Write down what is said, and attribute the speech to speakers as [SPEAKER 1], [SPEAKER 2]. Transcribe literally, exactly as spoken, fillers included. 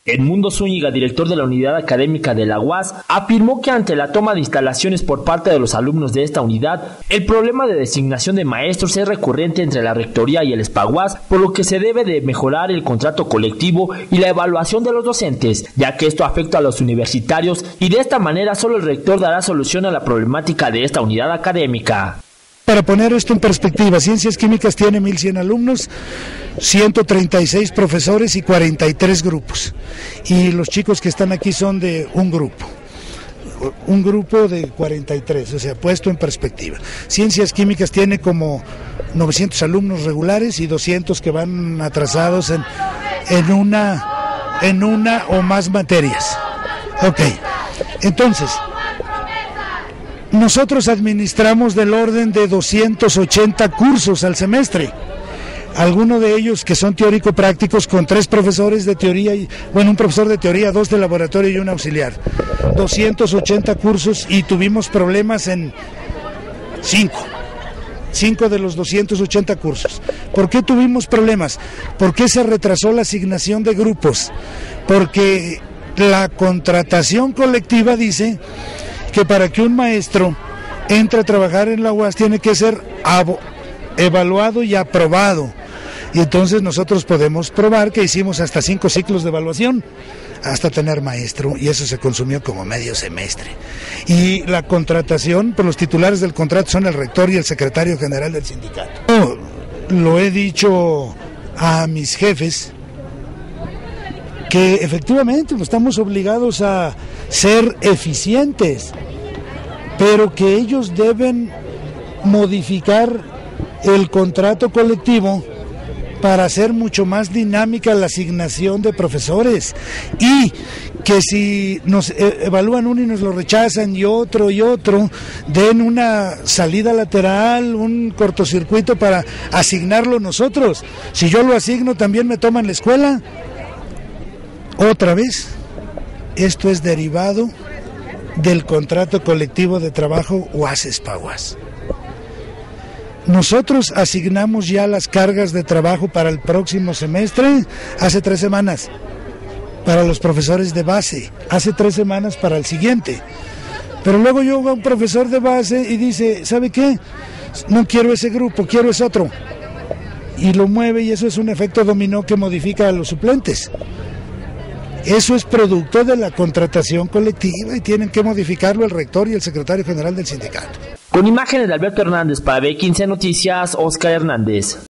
[SPEAKER 1] Edmundo Zúñiga, director de la unidad académica de la U A S, afirmó que ante la toma de instalaciones por parte de los alumnos de esta unidad, el problema de designación de maestros es recurrente entre la rectoría y el Espaguas, por lo que se debe de mejorar el contrato colectivo y la evaluación de los docentes, ya que esto afecta a los universitarios y de esta manera solo el rector dará solución a la problemática de esta unidad académica.
[SPEAKER 2] Para poner esto en perspectiva, Ciencias Químicas tiene mil cien alumnos, ciento treinta y seis profesores y cuarenta y tres grupos. Y los chicos que están aquí son de un grupo, un grupo de cuarenta y tres, o sea, puesto en perspectiva. Ciencias Químicas tiene como novecientos alumnos regulares y doscientos que van atrasados en, en, una, en una o más materias. Ok, entonces... nosotros administramos del orden de doscientos ochenta cursos al semestre, algunos de ellos que son teórico-prácticos con tres profesores de teoría, y, bueno, un profesor de teoría, dos de laboratorio y un auxiliar, doscientos ochenta cursos y tuvimos problemas en cinco, cinco de los doscientos ochenta cursos. ¿Por qué tuvimos problemas? ¿Por qué se retrasó la asignación de grupos? Porque la contratación colectiva dice que para que un maestro entre a trabajar en la U A S tiene que ser evaluado y aprobado. Y entonces nosotros podemos probar que hicimos hasta cinco ciclos de evaluación hasta tener maestro, y eso se consumió como medio semestre. Y la contratación, pues los titulares del contrato son el rector y el secretario general del sindicato. Yo lo he dicho a mis jefes, que efectivamente pues, estamos obligados a ser eficientes, pero que ellos deben modificar el contrato colectivo para hacer mucho más dinámica la asignación de profesores, y que si nos evalúan uno y nos lo rechazan y otro y otro, den una salida lateral, un cortocircuito para asignarlo nosotros. Si yo lo asigno, también me toman la escuela. Otra vez, esto es derivado del contrato colectivo de trabajo U A S-Espaguas. Nosotros asignamos ya las cargas de trabajo para el próximo semestre hace tres semanas, para los profesores de base, hace tres semanas para el siguiente. Pero luego llega un profesor de base y dice, ¿sabe qué? No quiero ese grupo, quiero ese otro. Y lo mueve, y eso es un efecto dominó que modifica a los suplentes. Eso es producto de la contratación colectiva y tienen que modificarlo el rector y el secretario general del sindicato.
[SPEAKER 1] Con imágenes de Alberto Hernández para B quince Noticias, Oscar Hernández.